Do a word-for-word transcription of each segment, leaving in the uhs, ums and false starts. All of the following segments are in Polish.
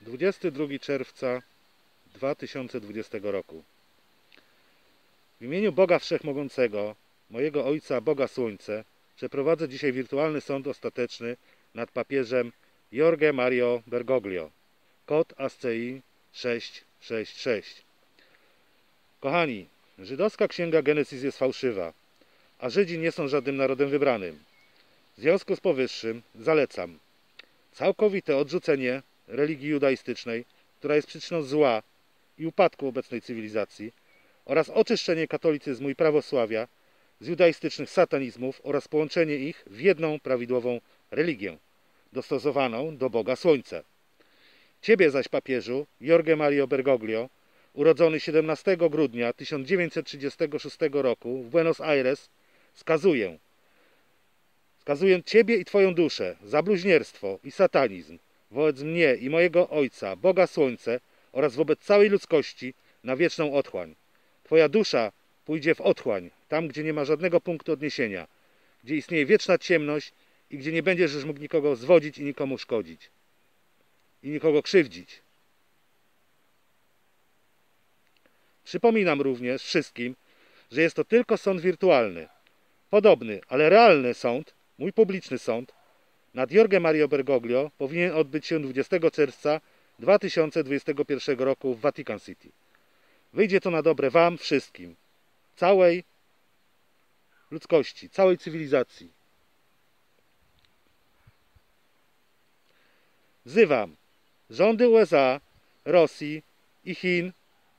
dwudziestego drugiego czerwca dwa tysiące dwudziestego roku. W imieniu Boga Wszechmogącego, mojego Ojca, Boga Słońce, przeprowadzę dzisiaj wirtualny sąd ostateczny nad papieżem Jorge Mario Bergoglio, kod A S C I sześć sześć sześć. Kochani, żydowska księga Genesis jest fałszywa, a Żydzi nie są żadnym narodem wybranym. W związku z powyższym zalecam całkowite odrzucenie religii judaistycznej, która jest przyczyną zła i upadku obecnej cywilizacji, oraz oczyszczenie katolicyzmu i prawosławia z judaistycznych satanizmów oraz połączenie ich w jedną prawidłową religię, dostosowaną do Boga Słońca. Ciebie zaś, papieżu, Jorge Mario Bergoglio, urodzony siedemnastego grudnia tysiąc dziewięćset trzydziestego szóstego roku w Buenos Aires, skazuję. Skazuję Ciebie i Twoją duszę za bluźnierstwo i satanizm wobec mnie i mojego Ojca, Boga Słońce, oraz wobec całej ludzkości na wieczną otchłań. Twoja dusza pójdzie w otchłań, tam gdzie nie ma żadnego punktu odniesienia, gdzie istnieje wieczna ciemność i gdzie nie będziesz już mógł nikogo zwodzić i nikomu szkodzić. I nikogo krzywdzić. Przypominam również wszystkim, że jest to tylko sąd wirtualny. Podobny, ale realny sąd, mój publiczny sąd, nad Jorge Mario Bergoglio powinien odbyć się dwudziestego czerwca dwa tysiące dwudziestego pierwszego roku w Vatican City. Wyjdzie to na dobre wam wszystkim, całej ludzkości, całej cywilizacji. Wzywam rządy U S A, Rosji i Chin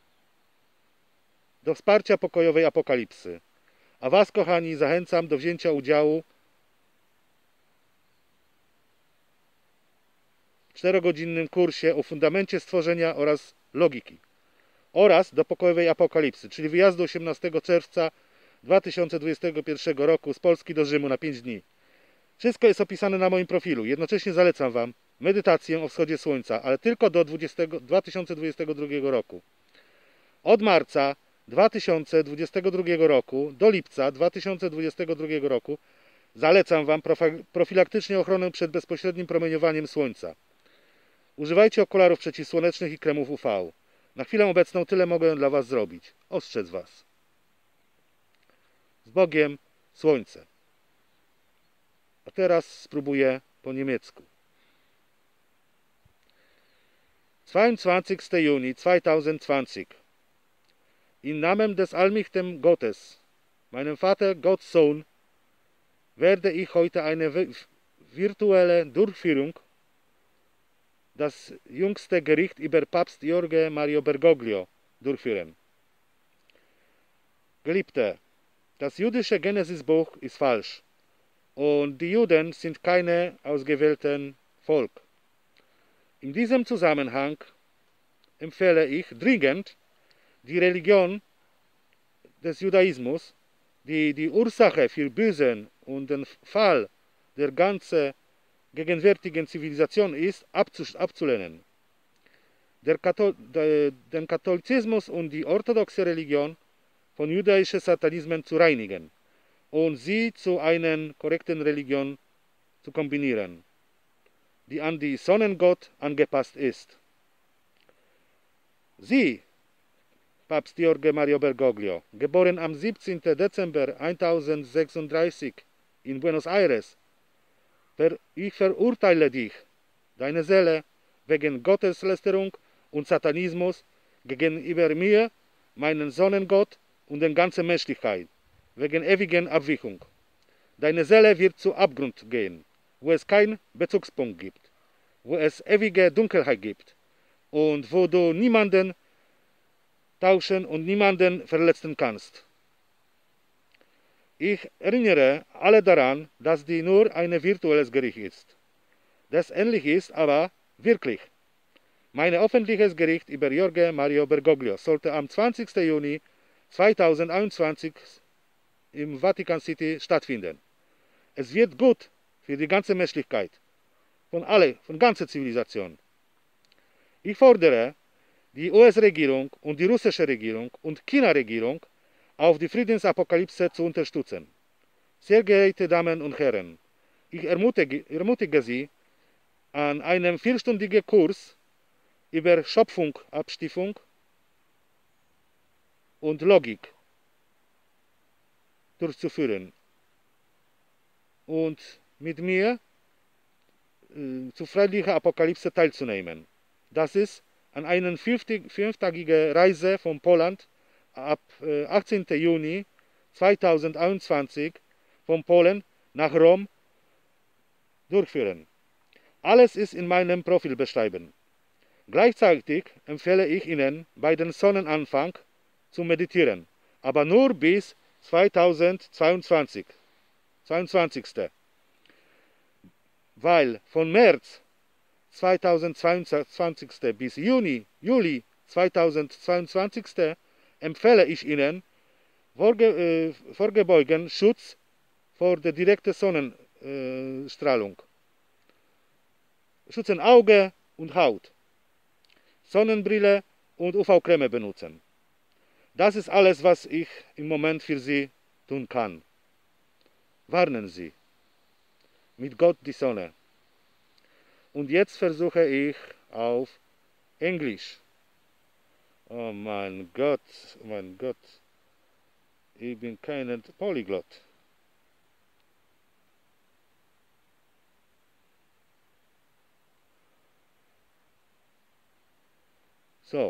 do wsparcia pokojowej apokalipsy. A was, kochani, zachęcam do wzięcia udziału w czterogodzinnym kursie o fundamencie stworzenia oraz logiki oraz do pokojowej apokalipsy, czyli wyjazdu osiemnastego czerwca dwa tysiące dwudziestego pierwszego roku z Polski do Rzymu na pięć dni. Wszystko jest opisane na moim profilu. Jednocześnie zalecam wam medytację o wschodzie słońca, ale tylko do dwa tysiące dwudziestego drugiego roku. Od marca dwa tysiące dwudziestego drugiego roku do lipca dwa tysiące dwudziestego drugiego roku zalecam wam profilaktycznie ochronę przed bezpośrednim promieniowaniem słońca. Używajcie okularów przeciwsłonecznych i kremów U V. Na chwilę obecną tyle mogę dla was zrobić. Ostrzec was. Z Bogiem, Słońce. A teraz spróbuję po niemiecku. zweiundzwanzigster Juni zweitausendzwanzig. In Namen des allmächtigen Gottes, meinem Vater Gott Sohn, werde ich heute eine virtuelle Durchführung, das jüngste Gericht über Papst Jorge Mario Bergoglio, durchführen. Geliebte, das jüdische Genesis-Buch ist falsch und die Juden sind keine ausgewählten Volk. In diesem Zusammenhang empfehle ich dringend die Religion des Judaismus, die die Ursache für Bösen und den Fall der ganzen gegenwärtigen Zivilisation ist, abzulehnen. Der Kathol de, den Katholizismus und die orthodoxe Religion von jüdischen Satanismen zu reinigen und sie zu einer korrekten Religion zu kombinieren, die an die Sonnengott angepasst ist. Sie, Papst Jorge Mario Bergoglio, geboren am siebzehnten Dezember eintausendsechsunddreißig in Buenos Aires, ver, ich verurteile dich, deine Seele, wegen Gotteslästerung und Satanismus gegenüber mir, meinen Sonnengott und der ganzen Menschlichkeit, wegen ewigen Abweichung. Deine Seele wird zu Abgrund gehen, wo es keinen Bezugspunkt gibt, wo es ewige Dunkelheit gibt und wo du niemanden tauschen und niemanden verletzen kannst. Ich erinnere alle daran, dass die nur ein virtuelles Gericht ist. Das ähnlich ist aber wirklich. Mein öffentliches Gericht über Jorge Mario Bergoglio sollte am zwanzigsten Juni zweitausendeinundzwanzig im Vatican City stattfinden. Es wird gut für die ganze Menschlichkeit, von alle, von ganzer Zivilisation. Ich fordere die U S-Regierung und die russische Regierung und China-Regierung auf die Friedensapokalypse zu unterstützen. Sehr geehrte Damen und Herren, ich ermutige, ermutige Sie, an einem vierstündigen Kurs über Schöpfung, Abstimmung und Logik durchzuführen und mit mir äh, zu friedlicher Apokalypse teilzunehmen. Das ist an einer fünftägigen Reise von Polen ab äh, achtzehnten Juni zweitausendeinundzwanzig von Polen nach Rom durchführen. Alles ist in meinem Profil beschrieben. Gleichzeitig empfehle ich Ihnen, bei dem Sonnenanfang zu meditieren, aber nur bis zweitausendzweiundzwanzig. zweiundzwanzigsten Weil von März zweitausendzweiundzwanzig bis Juni, Juli zweitausendzweiundzwanzig empfehle ich Ihnen vorge, äh, vorgebeugen Schutz vor der direkten Sonnenstrahlung. Schützen Auge und Haut, Sonnenbrille und U V-Creme benutzen. Das ist alles, was ich im Moment für Sie tun kann. Warnen Sie. Mit Gott die Sonne. Und jetzt versuche ich auf Englisch. Oh mein Gott, oh mein Gott. Ich bin kein Polyglot. So.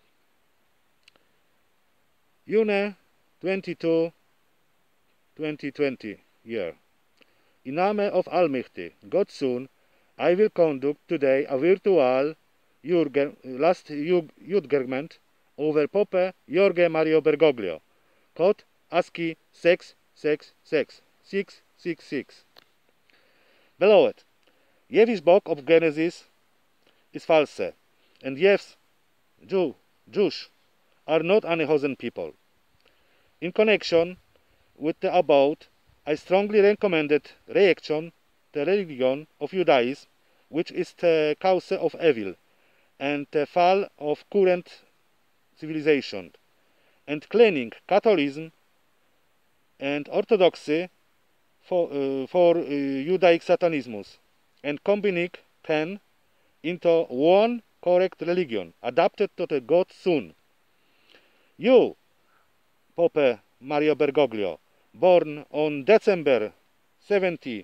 June twenty-second, twenty twenty year. In Name of Almighty, God's Son, I will conduct today a virtual last judgment over Pope Jorge Mario Bergoglio, code ASCII six six six six six six. Beloved, Jewish book of Genesis is false, and yes, Jew, Jews are not unchosen people. In connection with the above, I strongly recommended reaction the religion of Judaism, which is the cause of evil and the fall of current civilization, and cleaning Catholicism and Orthodoxy for, uh, for uh, Judaic Satanism, and combining them into one correct religion, adapted to the God's Son. You, Pope Mario Bergoglio, born on December seventieth,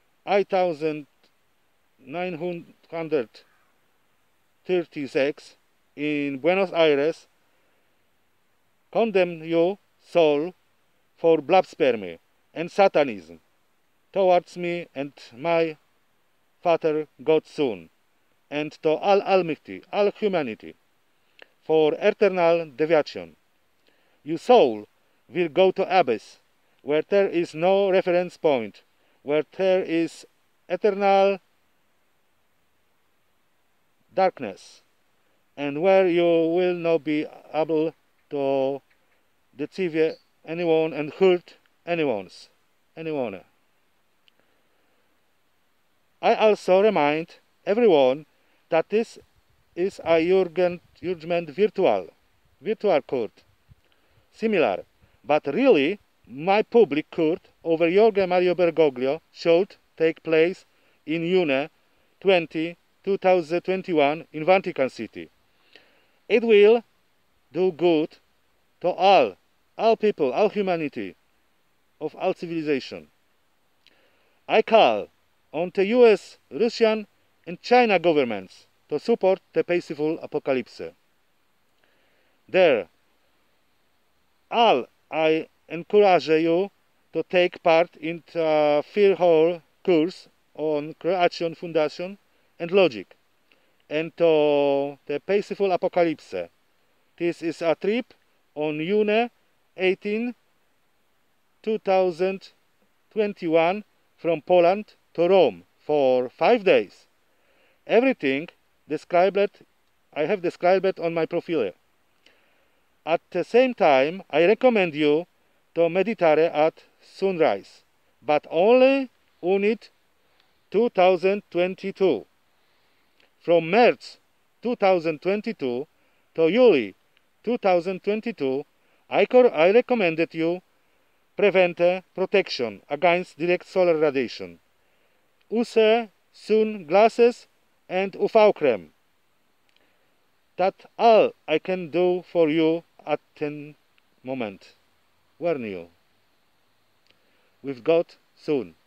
nineteen thirty-six in Buenos Aires, condemn your soul for blasphemy and Satanism towards me and my Father, God's Son, and to all Almighty, all humanity, for eternal deviation. Your soul will go to abyss, where there is no reference point, where there is eternal darkness, and where you will not be able to deceive anyone and hurt anyone's, anyone. I also remind everyone that this is a judgment virtual, virtual court, similar, but really my public court over Jorge Mario Bergoglio should take place in June twentieth, two thousand twenty-one in Vatican City. It will do good to all, all people, all humanity, of all civilization. I call on the U S, Russian and China governments to support the peaceful apocalypse. There, all I encourage you to take part in the four-hour course on creation, foundation, and logic, and to the peaceful apocalypse. This is a trip on June eighteenth, two thousand twenty-one from Poland to Rome for five days. Everything described, I have described on my profile. At the same time, I recommend you to meditate at sunrise, but only unit two thousand twenty-two. From March two thousand twenty-two to July two thousand twenty-two, I, I recommended you prevent protection against direct solar radiation. Use sun glasses and U V cream. That's all I can do for you at ten moment. Warn you. With God soon.